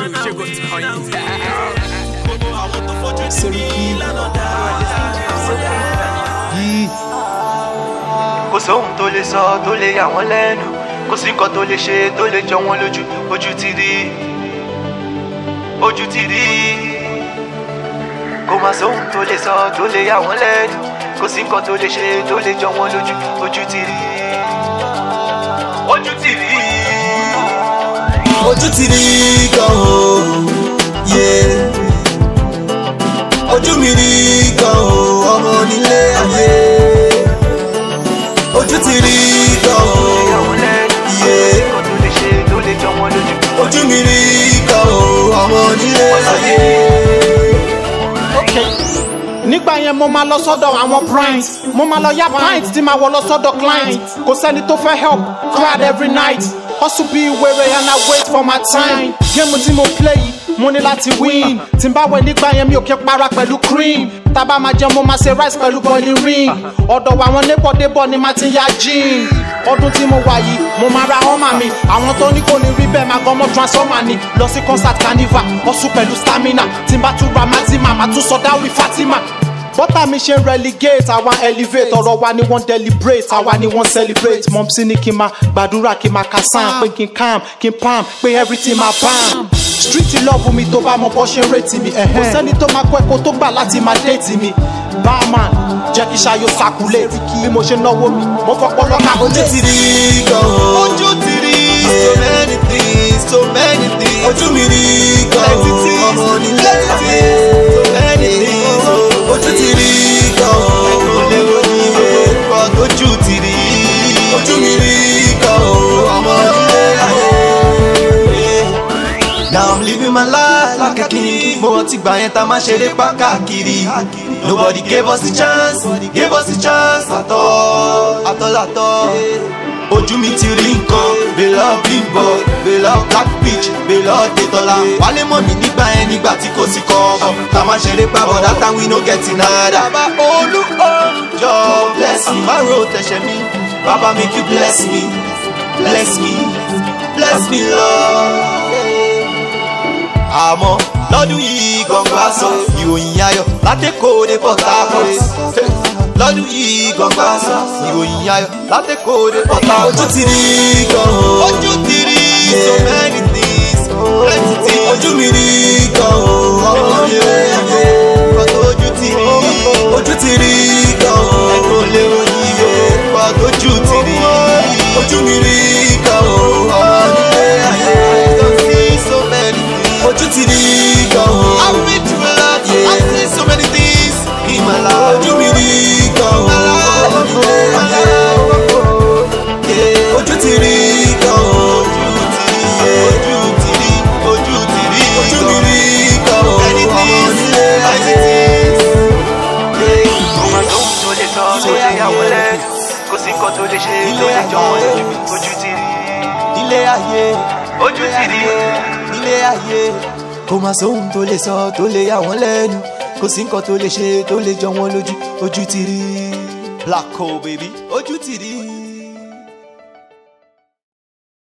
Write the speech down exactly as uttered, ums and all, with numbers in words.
ṣe kò tán yìí. Kò sóhun tó lè sọ tó lè yà wọ́n lẹ́nu, kò sí nǹkan tó lè ṣe tó lè jọ wọ́n lójú. Ojú ti rí, ojú ti rí. Kò má sóhun tó lè sọ tó lè yà wọ́n lẹ́nu, kò sí nǹkan tó lè ṣe tó lè jọ wọ́n lójú. Ojú ti rí, ojú ti rí. Ojú ti rí gan o, yeah. Ojú mi rí gan o, ọmọ nílé ayé. Ojú ti rí gan o, yeah. Ojú mi rí gan o, ọmọ nílé ayé. Okay. Nígbà yẹn mo máa lọ sọ́dọ̀ àwọn brands, mo máa lọ yá pints tí máa wọ lọ sọ́dọ̀ client. Kò sẹ́ni tó fẹ́ help, cried every night. Hustle be were and I wait for my time. Game tí mo play, mo ní láti win. Tí n bá wẹ̀ nígbà yẹn mi ò kí para pẹ̀lú cream. Tábà máa jẹun mo máa ṣe rice pẹ̀lú boiling ring. Ọ̀dọ̀ wa àwọn neighbor ni máa ti ya jean. Ọdún tí mo wà yìí, mo máa ra Hummer mi. Àwọn tó ní kò ní rí bẹ́ẹ̀ máa gan mọ́ transformer ni. Lọ sí concert carnival, hustle pẹ̀lú stamina. Tí n bá tún ra Maxima, màá tún sọ dáwì Fatima. Bọ́tà mi ṣe ń relegate, àwa elevate. Ọ̀rọ̀ wa ni wọ́n deliberate, àwa ni wọ́n celebrate. Mọ̀mísí ní kí n máa gbàdúrà kí n máa ka sam, pé kí n calm, kí n palm, pé everything máa bam. Street love mi tó bá mọ bọ́ ṣe ń rate mi. Kò sẹ́ni tó máa kọ́ ẹ̀kọ́ tó gbà láti máa date mi. Barman, jẹ́ kí ṣayọ circulate. Bí mo ṣe náwó mi, mo fọpọ́ lọ́ka. Ojú ti rí gan o, ojú ti rí so many things, so many things. Ojú mi rí gan o, ọmọ nílé ayé. So many things, ojú ti rí gan o, olè oníye. Ojú ti rí, ojú mi rí gan o, ọmọ nílé ayé. Now I'm living my life like a king. Mo rántí gbà yẹn tá máa ṣeré pa káàkiri. Nobody gave us the chance, gave us the chance at all, at all, at all. Ojú mi ti rí nǹkan, bèlọ́ bímbọ̀, bèlọ́ black beach, bèlọ́ detola. Wálé mọ̀ mí nígbà yẹn nígbà tí kò sí kọ́. Tá máa ṣeré pa but that time we no get nada. Bàbá olú ọjọ́ bless me, má ro tẹ̀sẹ̀ mi. Bàbá make you bless me, bless me, bless me Lord. Àmọ́ lọ́dún yìí gbọ̀ngbà sọ ìròyìn ayọ̀ látẹ̀kọ́ dé Port Harcourt. Lọ́dún yìí gbọ̀ngbà sọ ìròyìn ayọ̀ látẹ̀kọ́ dé Port Harcourt. Ojú ti rí gan o, ojú ti rí so many things, plenty things. Ojú mi rí gan o, ọmọ ilé ayé. Ojú ti rí, ojú ti rí gan o, ẹ̀kọ́ lè ròyìn yé. Ojú ti rí, ojú mi rí gan o, ọmọ ilé ayé. Ojú ti rí gan o. I've been through a lot, yeah. I've seen so many things in my life. Ojú mi rí gan o. Ojú ti rí gan o. Ojú ti rí, ojú ti rí, ojú mi rí gan o. Anything, anything. Ọmọ tó ń tó lè sọ tó lè yà wọ́n lẹ́nu, kò sí nǹkan tó lè ṣe tó lè jọ wọ́n lójú. Ojú ti rí, ilé ayé. Ojú ti rí, ilé ayé. Kò má sóhun tó lè sọ tó lè yà wọ́n lẹ́nu, kò sí nǹkan tó lè ṣe tó lè jọ wọ́n lójú. Ojú ti rí, Black Hole baby, ojú ti rí.